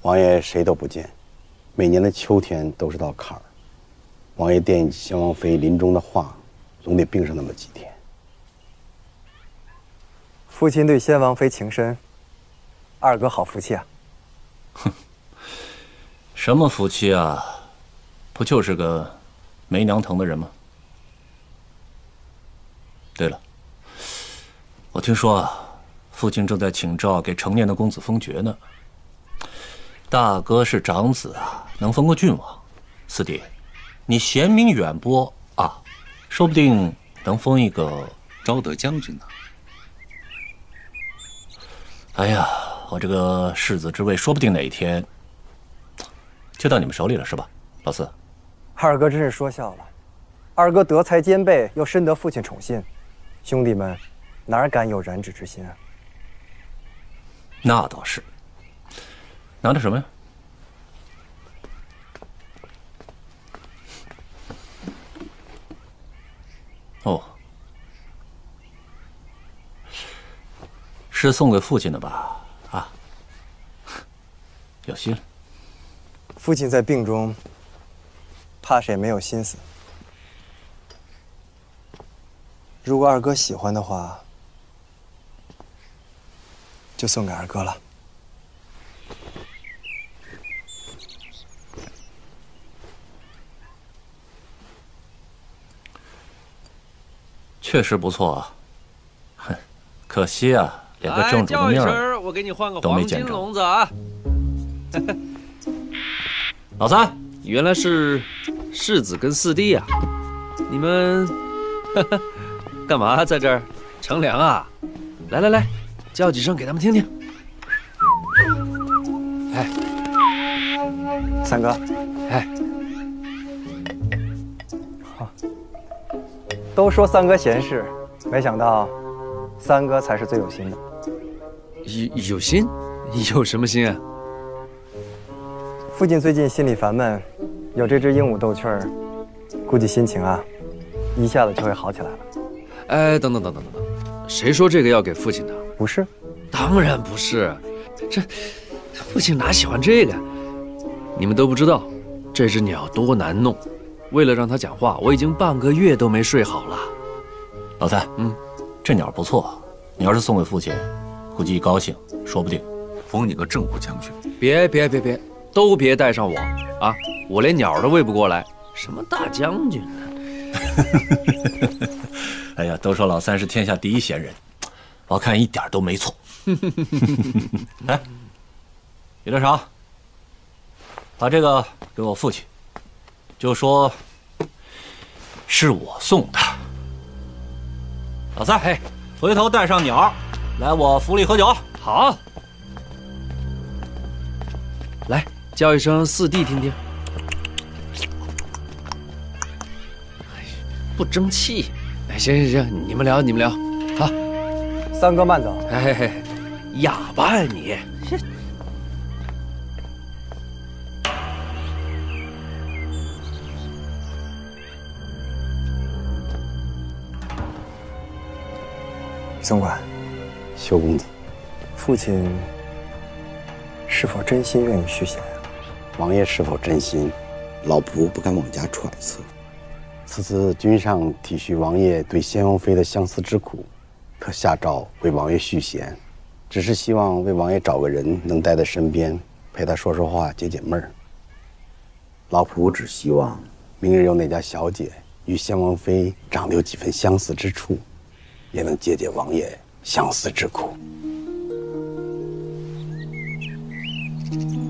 王爷谁都不见，每年的秋天都是道坎儿。王爷惦记先王妃临终的话，总得病上那么几天。 父亲对先王妃情深，二哥好福气啊！ 哼，什么福气啊？不就是个没娘疼的人吗？对了，我听说啊，父亲正在请诏给成年的公子封爵呢。大哥是长子啊，能封个郡王。四弟，你贤名远播啊，说不定能封一个昭德将军呢。 哎呀，我这个世子之位，说不定哪一天就到你们手里了，是吧，老四？ 二哥真是说笑了。二哥德才兼备，又深得父亲宠信，兄弟们哪敢有染指之心啊？ 那倒是。拿的什么呀？哦，是送给父亲的吧？啊，有心了。 父亲在病中，怕是也没有心思。如果二哥喜欢的话，就送给二哥了。 确实不错啊，哼，可惜啊，连个正主的面儿我给你换个都没黄金见着。 笼子啊！ 老三， 原来是世子跟四弟啊，你们干嘛在这儿乘凉啊？来来来，叫几声给他们听听。哎， 三哥， 哎， 都说三哥闲事，没想到三哥才是最有心的。 有心？有什么心啊？ 父亲最近心里烦闷，有这只鹦鹉逗趣儿，估计心情啊，一下子就会好起来了。 哎，等等，谁说这个要给父亲的？ 不是？ 当然不是，这父亲哪喜欢这个？你们都不知道，这只鸟多难弄。为了让它讲话，我已经半个月都没睡好了。 老三，这鸟不错，你要是送给父亲，估计一高兴，说不定封你个正虎将军。 别，都别带上我啊！我连鸟都喂不过来，什么大将军呢？ 哎呀，都说老三是天下第一贤人，我看一点都没错。来，李德常，把这个给我父亲，就说是我送的。老三，嘿，回头带上鸟，来我府里喝酒。 好，来叫一声四弟听听。不争气。哎，行，你们聊，好。 三哥慢走。 哎，哑巴呀你！ 总管， 修公子， 父亲是否真心愿意续弦啊？ 王爷是否真心，老仆不敢妄加揣测。此次君上体恤王爷对先王妃的相思之苦，特下诏为王爷续弦，只是希望为王爷找个人能带在身边，陪他说说话，解解闷儿。老仆只希望明日有哪家小姐与先王妃长得有几分相似之处，也能解解王爷相思之苦。